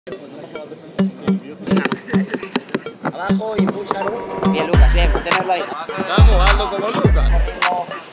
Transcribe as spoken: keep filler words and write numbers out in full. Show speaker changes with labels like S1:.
S1: Abajo, impulsar. Bien, Lucas, bien, mantenerlo ahí.
S2: Estamos jugando como Lucas.